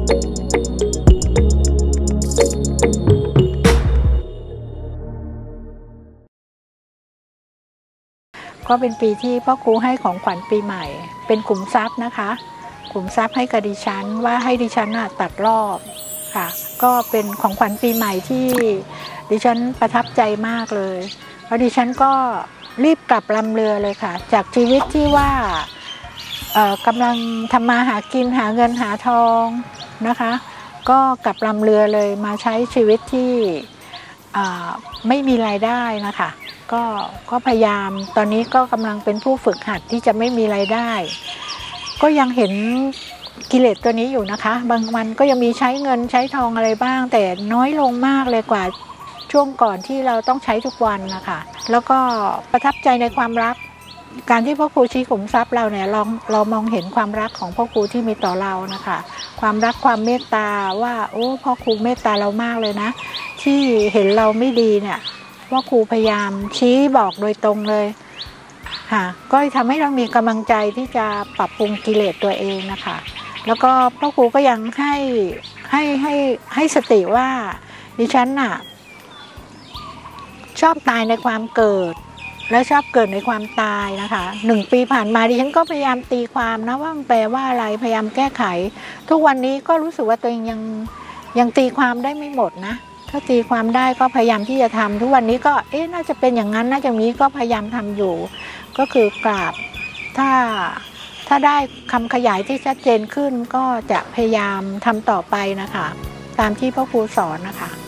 ก็เป็นปีที่พ่อครูให้ของขวัญปีใหม่เป็นขุมทรัพย์นะคะขุมทรัพย์ให้กับดิฉันว่าให้ดิฉันตัดรอบค่ะก็เป็นของขวัญปีใหม่ที่ดิฉันประทับใจมากเลยเพราะดิฉันก็รีบกลับลำเรือเลยค่ะจากชีวิตที่ว่ากำลังทำมาหากินหาเงินหาทองนะคะก็กลับลำเรือเลยมาใช้ชีวิตที่ไม่มีรายได้นะคะก็พยายามตอนนี้ก็กำลังเป็นผู้ฝึกหัดที่จะไม่มีรายได้ก็ยังเห็นกิเลสตัวนี้อยู่นะคะบางวันก็ยังมีใช้เงินใช้ทองอะไรบ้างแต่น้อยลงมากเลยกว่าช่วงก่อนที่เราต้องใช้ทุกวันนะคะแล้วก็ประทับใจในความรักการที่พ่อครูชี้ขุมทรัพย์เราเนี่ยเรามองเห็นความรักของพ่อครูที่มีต่อเรานะคะความรักความเมตตาว่าโอ้พ่อครูเมตตาเรามากเลยนะที่เห็นเราไม่ดีเนี่ยพ่อครูพยายามชี้บอกโดยตรงเลยค่ะก็ทำให้เรามีกำลังใจที่จะปรับปรุงกิเลสตัวเองนะคะแล้วก็พ่อครูก็ยังให้สติว่าดิฉันชอบตายในความเกิดและชอบเกิดในความตายนะคะ1 ปีผ่านมาดิฉันก็พยายามตีความนะว่ามันแปลว่าอะไรพยายามแก้ไขทุกวันนี้ก็รู้สึกว่าตัวเองยังตีความได้ไม่หมดนะถ้าตีความได้ก็พยายามที่จะทำทุกวันนี้ก็น่าจะเป็นอย่างนั้นน่าจะนี้ก็พยายามทำอยู่ก็คือกราบถ้าได้คำขยายที่ชัดเจนขึ้นก็จะพยายามทำต่อไปนะคะตามที่พ่อครูสอนนะคะ